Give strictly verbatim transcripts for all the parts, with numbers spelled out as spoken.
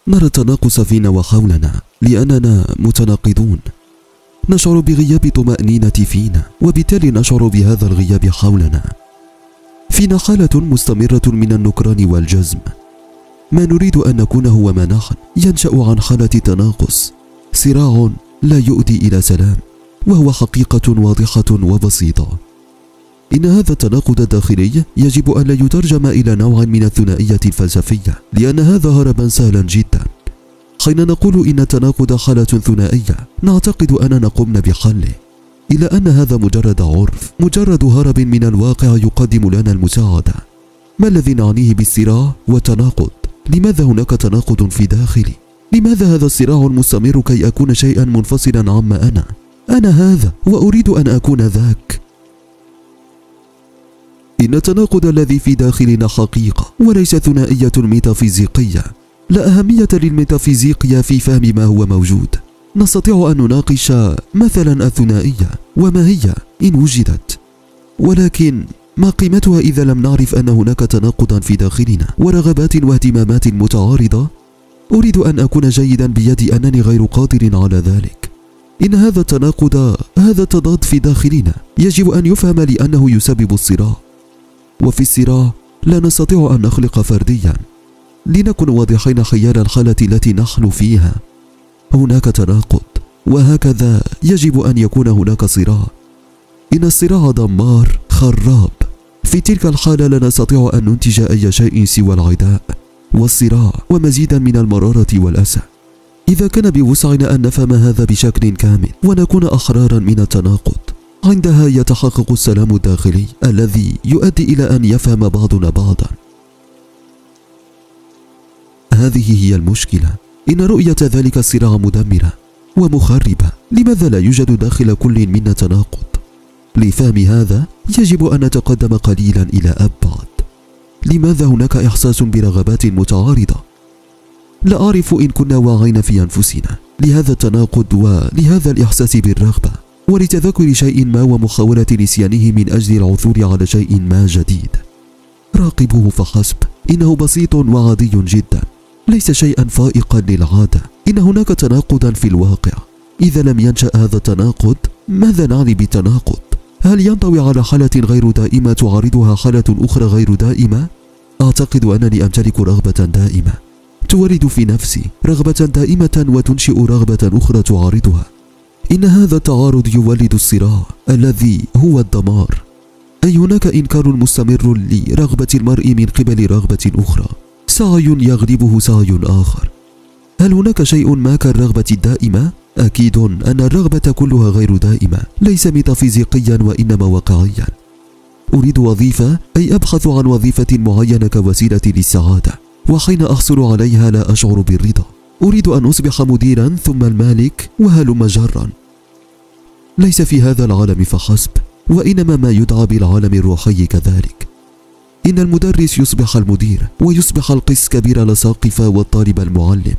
نرى التناقص فينا وحولنا لأننا متناقضون. نشعر بغياب طمأنينة فينا، وبالتالي نشعر بهذا الغياب حولنا. فينا حالة مستمرة من النكران والجزم. ما نريد أن نكون هو ما نحن، ينشأ عن حالة تناقص، صراع لا يؤدي إلى سلام، وهو حقيقة واضحة وبسيطة. إن هذا التناقض الداخلي يجب أن لا يترجم إلى نوع من الثنائية الفلسفية، لأن هذا هربا سهلا جدا. حين نقول إن التناقض حالة ثنائية نعتقد أننا قمنا بحله، إلى أن هذا مجرد عرف، مجرد هرب من الواقع يقدم لنا المساعدة. ما الذي نعنيه بالصراع والتناقض؟ لماذا هناك تناقض في داخلي؟ لماذا هذا الصراع المستمر كي أكون شيئا منفصلا عما أنا؟ أنا هذا وأريد أن أكون ذاك. إن التناقض الذي في داخلنا حقيقة وليس ثنائية ميتافيزيقية. لا أهمية للميتافيزيقيا في فهم ما هو موجود. نستطيع أن نناقش مثلا الثنائية وما هي إن وجدت، ولكن ما قيمتها إذا لم نعرف أن هناك تناقضا في داخلنا ورغبات واهتمامات متعارضة؟ أريد أن أكون جيدا بيدي أنني غير قادر على ذلك. إن هذا التناقض، هذا التضاد في داخلنا يجب أن يفهم لأنه يسبب الصراع، وفي الصراع لا نستطيع أن نخلق فرديا. لنكن واضحين حيال الحالة التي نحن فيها. هناك تناقض، وهكذا يجب أن يكون هناك صراع. إن الصراع دمار خراب. في تلك الحالة لا نستطيع أن ننتج أي شيء سوى العداء والصراع ومزيدا من المرارة والأسى. إذا كان بوسعنا أن نفهم هذا بشكل كامل ونكون أحرارا من التناقض، عندها يتحقق السلام الداخلي الذي يؤدي إلى أن يفهم بعضنا بعضا. هذه هي المشكلة. إن رؤية ذلك الصراع مدمرة ومخربة. لماذا لا يوجد داخل كل منا تناقض؟ لفهم هذا يجب أن نتقدم قليلا إلى أبعد. لماذا هناك إحساس برغبات متعارضة؟ لا أعرف إن كنا واعين في أنفسنا لهذا التناقض ولهذا الإحساس بالرغبة ولتذكر شيء ما ومحاولة نسيانه من أجل العثور على شيء ما جديد. راقبوه فحسب. إنه بسيط وعادي جدا، ليس شيئا فائقا للعادة. إن هناك تناقضا في الواقع. إذا لم ينشأ هذا التناقض، ماذا نعني بالتناقض؟ هل ينطوي على حالة غير دائمة تعارضها حالة أخرى غير دائمة؟ أعتقد أنني أمتلك رغبة دائمة تولد في نفسي رغبة دائمة وتنشئ رغبة أخرى تعارضها. إن هذا التعارض يولد الصراع الذي هو الدمار. أي هناك إنكار مستمر لرغبة المرء من قبل رغبة أخرى، سعي يغلبه سعي آخر. هل هناك شيء ما كالرغبة الدائمة؟ أكيد أن الرغبة كلها غير دائمة، ليس ميتافيزيقيا وإنما واقعيا. أريد وظيفة، أي أبحث عن وظيفة معينة كوسيلة للسعادة، وحين أحصل عليها لا أشعر بالرضا. أريد أن أصبح مديرا ثم المالك وهلم جرا. ليس في هذا العالم فحسب، وإنما ما يدعى بالعالم الروحي كذلك. إن المدرس يصبح المدير، ويصبح القس كبير الأساقفة والطالب المعلم.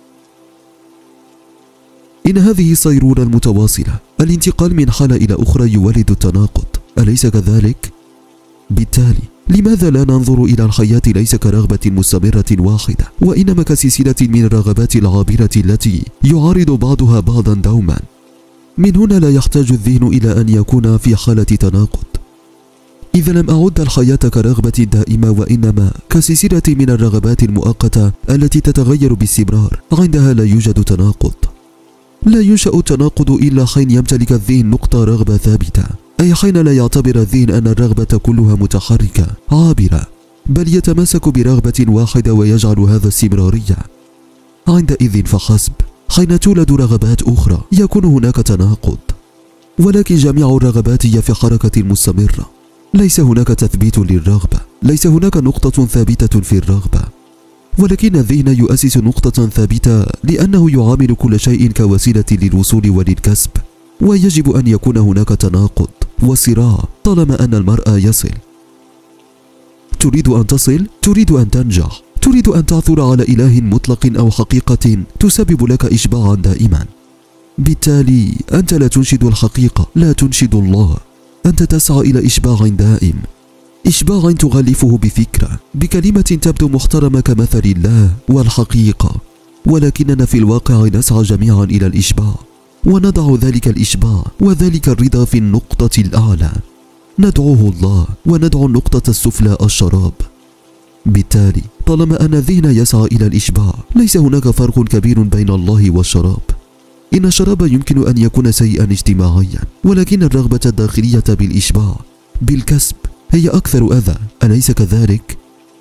إن هذه الصيرورة المتواصلة، الانتقال من حالة إلى أخرى يولد التناقض، أليس كذلك؟ بالتالي لماذا لا ننظر إلى الحياة ليس كرغبة مستمرة واحدة، وإنما كسلسلة من الرغبات العابرة التي يعارض بعضها بعضا دوما؟ من هنا لا يحتاج الذهن إلى أن يكون في حالة تناقض. إذا لم أعد الحياة كرغبة دائمة وإنما كسلسلة من الرغبات المؤقتة التي تتغير باستمرار، عندها لا يوجد تناقض. لا ينشأ التناقض إلا حين يمتلك الذهن نقطة رغبة ثابتة، أي حين لا يعتبر الذهن أن الرغبة كلها متحركة عابرة، بل يتمسك برغبة واحدة ويجعل هذا استمرارية. عندئذ فحسب حين تولد رغبات أخرى يكون هناك تناقض. ولكن جميع الرغبات هي في حركة مستمرة، ليس هناك تثبيت للرغبة، ليس هناك نقطة ثابتة في الرغبة، ولكن الذهن يؤسس نقطة ثابتة لأنه يعامل كل شيء كوسيلة للوصول وللكسب، ويجب أن يكون هناك تناقض وصراع طالما أن المرء يصل. تريد أن تصل، تريد أن تنجح، تريد أن تعثر على إله مطلق أو حقيقة تسبب لك إشباعا دائما. بالتالي أنت لا تنشد الحقيقة، لا تنشد الله، أنت تسعى إلى إشباع دائم، إشباع تغلفه بفكرة، بكلمة تبدو محترمة كمثل الله والحقيقة، ولكننا في الواقع نسعى جميعا إلى الإشباع، ونضع ذلك الإشباع وذلك الرضا في النقطة الأعلى، ندعوه الله وندعو النقطة السفلى الشراب. بالتالي طالما أن الذهن يسعى إلى الإشباع، ليس هناك فرق كبير بين الله والشراب. إن الشراب يمكن أن يكون سيئا اجتماعيا، ولكن الرغبة الداخلية بالإشباع بالكسب هي أكثر أذى، أليس كذلك؟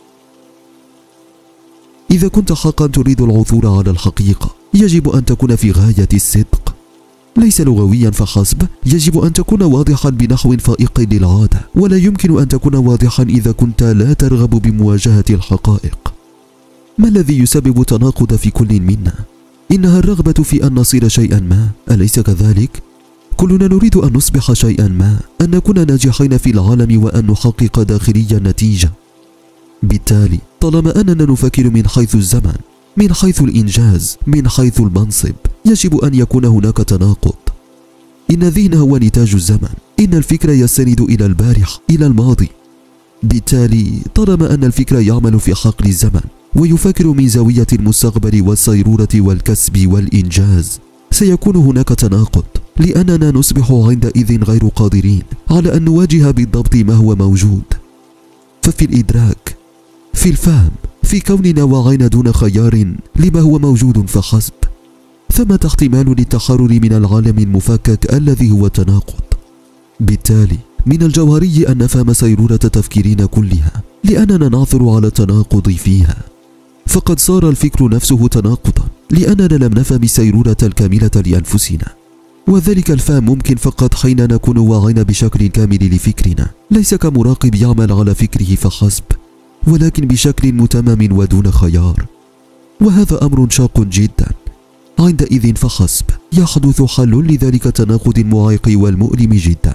إذا كنت حقا تريد العثور على الحقيقة، يجب أن تكون في غاية الصدق، ليس لغويا فحسب، يجب أن تكون واضحا بنحو فائق للعادة، ولا يمكن أن تكون واضحا إذا كنت لا ترغب بمواجهة الحقائق. ما الذي يسبب تناقض في كل منا؟ إنها الرغبة في أن نصير شيئا ما، أليس كذلك؟ كلنا نريد أن نصبح شيئا ما، أن نكون ناجحين في العالم وأن نحقق داخليا نتيجة. بالتالي طالما أننا نفكر من حيث الزمن، من حيث الإنجاز، من حيث المنصب، يجب أن يكون هناك تناقض. إن الذهن هو نتاج الزمن، إن الفكر يستند إلى البارح، إلى الماضي. بالتالي طالما أن الفكر يعمل في حقل الزمن ويفكر من زاوية المستقبل والصيرورة والكسب والإنجاز، سيكون هناك تناقض، لأننا نصبح عندئذ غير قادرين على أن نواجه بالضبط ما هو موجود. ففي الإدراك، في الفهم، في كوننا واعين دون خيار لما هو موجود فحسب، ثمة احتمال للتحرر من العالم المفكك الذي هو التناقض. بالتالي من الجوهري أن نفهم سيرورة تفكيرنا كلها، لأننا نعثر على التناقض فيها. فقد صار الفكر نفسه تناقضا، لأننا لم نفهم السيرورة الكاملة لأنفسنا، وذلك الفهم ممكن فقط حين نكون واعين بشكل كامل لفكرنا، ليس كمراقب يعمل على فكره فحسب، ولكن بشكل متمم ودون خيار. وهذا أمر شاق جدا. عندئذ فحسب يحدث حل لذلك التناقض المعيق والمؤلم جدا.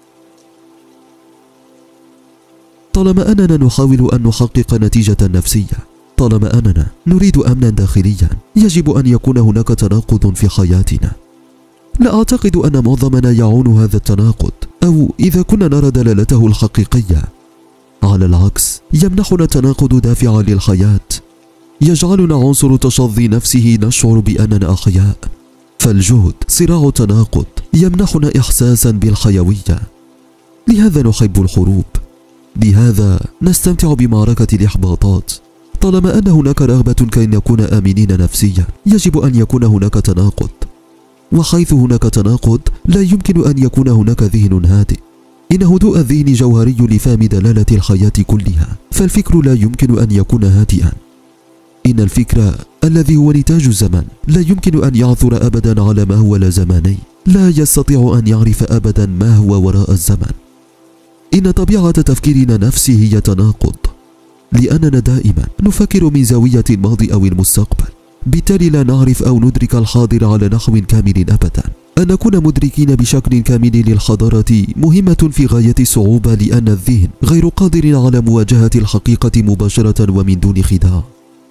طالما أننا نحاول أن نحقق نتيجة نفسية، طالما أننا نريد أمنا داخليا، يجب أن يكون هناك تناقض في حياتنا. لا أعتقد أن معظمنا يعون هذا التناقض، أو إذا كنا نرى دلالته الحقيقية. على العكس، يمنحنا التناقض دافعا للحياة، يجعلنا عنصر تشظي نفسه نشعر بأننا أحياء. فالجهد صراع تناقض يمنحنا إحساسا بالحيوية. لهذا نحب الحروب، بهذا نستمتع بمعركة الإحباطات. طالما أن هناك رغبة كي نكون آمنين نفسيا، يجب أن يكون هناك تناقض، وحيث هناك تناقض لا يمكن أن يكون هناك ذهن هادئ. إن هدوء الذهن جوهري لفهم دلالة الحياة كلها، فالفكر لا يمكن أن يكون هادئا. إن الفكر الذي هو نتاج الزمن لا يمكن أن يعثر أبدا على ما هو لا زماني، لا يستطيع أن يعرف أبدا ما هو وراء الزمن. إن طبيعة تفكيرنا نفسه هي تناقض، لأننا دائما نفكر من زاوية الماضي أو المستقبل، بالتالي لا نعرف أو ندرك الحاضر على نحو كامل أبدا. أن نكون مدركين بشكل كامل للحضارة مهمة في غاية الصعوبة، لأن الذهن غير قادر على مواجهة الحقيقة مباشرة ومن دون خداع.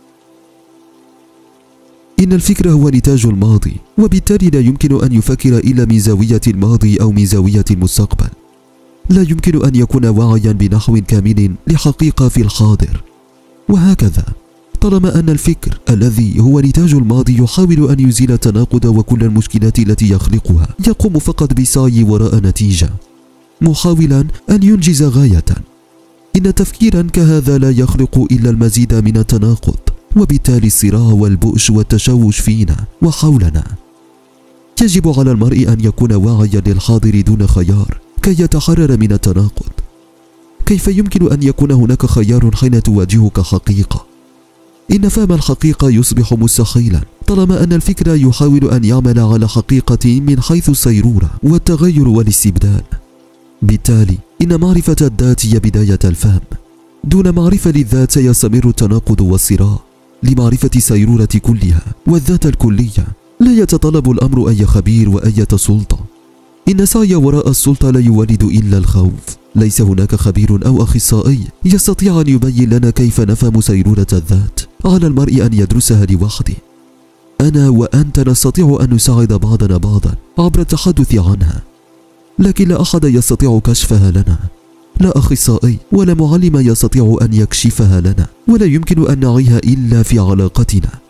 إن الفكر هو نتاج الماضي، وبالتالي لا يمكن أن يفكر إلا من زاوية الماضي أو من زاوية المستقبل. لا يمكن أن يكون واعيا بنحو كامل لحقيقة في الحاضر. وهكذا طالما أن الفكر الذي هو نتاج الماضي يحاول أن يزيل التناقض وكل المشكلات التي يخلقها، يقوم فقط بالسعي وراء نتيجة، محاولا أن ينجز غاية. إن تفكيرا كهذا لا يخلق إلا المزيد من التناقض، وبالتالي الصراع والبؤس والتشوش فينا وحولنا. يجب على المرء أن يكون واعيا للحاضر دون خيار كي يتحرر من التناقض. كيف يمكن أن يكون هناك خيار حين تواجهك حقيقة؟ إن فهم الحقيقة يصبح مستحيلا طالما أن الفكر يحاول أن يعمل على حقيقة من حيث السيرورة والتغير والاستبدال. بالتالي إن معرفة الذات هي بداية الفهم. دون معرفة للذات سيستمر التناقض والصراع. لمعرفة السيرورة كلها والذات الكلية لا يتطلب الأمر أي خبير وأية سلطة. إن سعي وراء السلطة لا يولد إلا الخوف. ليس هناك خبير أو أخصائي يستطيع أن يبين لنا كيف نفهم سيرورة الذات. على المرء أن يدرسها لوحده. أنا وأنت نستطيع أن نساعد بعضنا بعضا عبر التحدث عنها، لكن لا أحد يستطيع كشفها لنا. لا أخصائي ولا معلم يستطيع أن يكشفها لنا، ولا يمكن أن نعيها إلا في علاقتنا.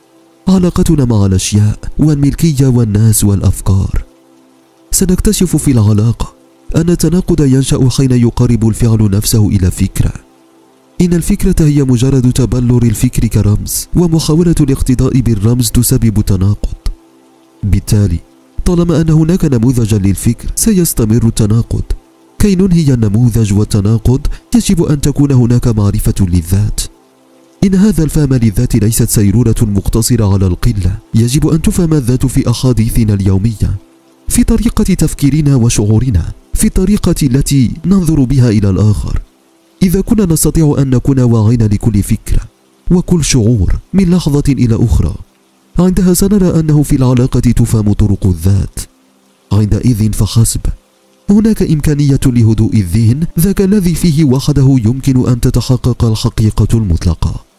علاقتنا مع الأشياء والملكية والناس والأفكار. سنكتشف في العلاقة أن التناقض ينشأ حين يقارب الفعل نفسه إلى فكرة. إن الفكرة هي مجرد تبلور الفكر كرمز، ومحاولة الاقتداء بالرمز تسبب تناقض. بالتالي طالما أن هناك نموذجا للفكر سيستمر التناقض. كي ننهي النموذج والتناقض يجب أن تكون هناك معرفة للذات. إن هذا الفهم للذات ليست سيرورة مقتصرة على القلة، يجب أن تفهم الذات في أحاديثنا اليومية، في طريقة تفكيرنا وشعورنا، في الطريقة التي ننظر بها إلى الآخر. إذا كنا نستطيع أن نكون واعين لكل فكرة وكل شعور من لحظة إلى أخرى، عندها سنرى أنه في العلاقة تفهم طرق الذات. عندئذ فحسب هناك إمكانية لهدوء الذهن، ذاك الذي فيه وحده يمكن أن تتحقق الحقيقة المطلقة.